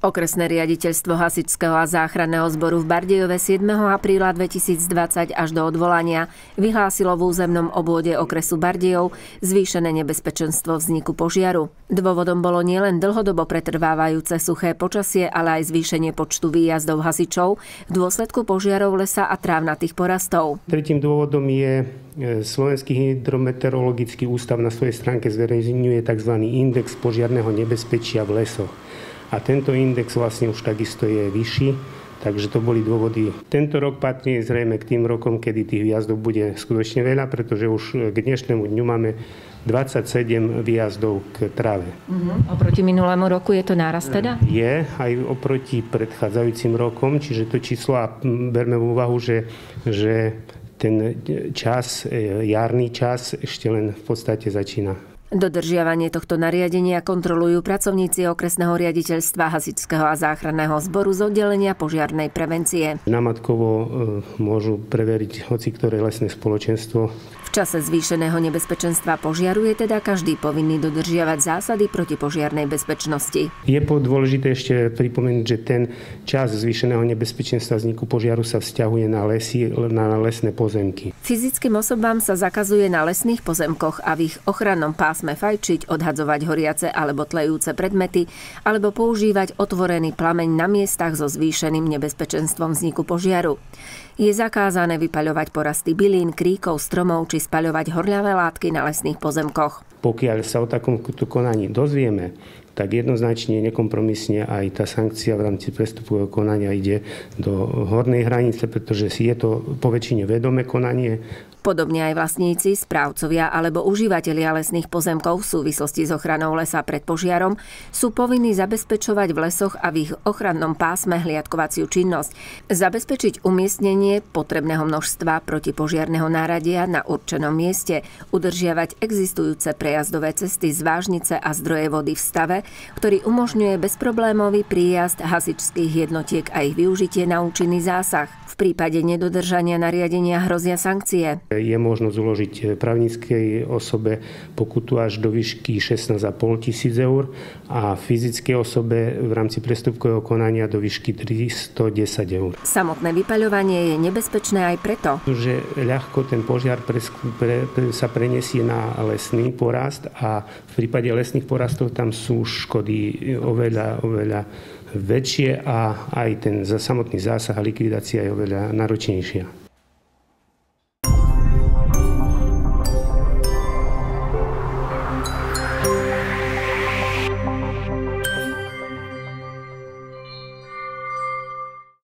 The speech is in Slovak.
Okresné riaditeľstvo hasičského a záchranného zboru v Bardejove 7. apríla 2020 až do odvolania vyhlásilo v územnom obvode okresu Bardejov zvýšené nebezpečenstvo vzniku požiaru. Dôvodom bolo nielen dlhodobo pretrvávajúce suché počasie, ale aj zvýšenie počtu výjazdov hasičov v dôsledku požiarov lesa a trávnatých porastov. Tretím dôvodom je Slovenský hydrometeorologický ústav na svojej stránke zverejňuje tzv. Index požiarneho nebezpečia v lesoch. A tento index vlastne už takisto je vyšší, takže to boli dôvody. Tento rok patrí zrejme k tým rokom, kedy tých výjazdov bude skutočne veľa, pretože už k dnešnému dňu máme 27 výjazdov k tráve. Oproti minulému roku je to nárast teda? Je aj oproti predchádzajúcim rokom, čiže to číslo, a berme v úvahu, že ten čas, jarný čas ešte len v podstate začína. Dodržiavanie tohto nariadenia kontrolujú pracovníci okresného riaditeľstva hasičského a záchranného zboru z oddelenia požiarnej prevencie. Namátkovo môžu preveriť hociktoré lesné spoločenstvo. V čase zvýšeného nebezpečenstva požiaru je teda každý povinný dodržiavať zásady protipožiarnej bezpečnosti. Je dôležité ešte pripomenúť, že ten čas zvýšeného nebezpečenstva vzniku požiaru sa vzťahuje na lesy, na lesné pozemky. Fyzickým osobám sa zakazuje na lesných pozemkoch a v ich ochrannom pásme fajčiť, odhadzovať horiace alebo tlejúce predmety alebo používať otvorený plameň na miestach so zvýšeným nebezpečenstvom vzniku požiaru. Je zakázané vypaľovať porasty bylín, kríkov, stromov či spaľovať horľavé látky na lesných pozemkoch. Pokiaľ sa o takomto konaní dozvieme, tak jednoznačne nekompromisne aj tá sankcia v rámci prestupového konania ide do hornej hranice, pretože je to poväčšine vedomé konanie. Podobne aj vlastníci, správcovia alebo užívateľia lesných pozemkov v súvislosti s ochranou lesa pred požiarom sú povinní zabezpečovať v lesoch a v ich ochrannom pásme hliadkovaciu činnosť, zabezpečiť umiestnenie potrebného množstva protipožiarneho náradia na určenom mieste, udržiavať existujúce prejazdové cesty z vážnice a zdroje vody v stave, ktorý umožňuje bezproblémový príjazd hasičských jednotiek a ich využitie na účinný zásah. V prípade nedodržania nariadenia hrozia sankcie. Je možnosť uložiť právnickej osobe pokutu až do výšky 16 500 eur a fyzickej osobe v rámci prestupkového konania do výšky 310 eur. Samotné vypaľovanie je nebezpečné aj preto, že ľahko ten požiar sa preniesie na lesný porast a v prípade lesných porastov tam sú škody oveľa väčšie a aj ten samotný zásah a likvidácia je oveľa náročnejšia.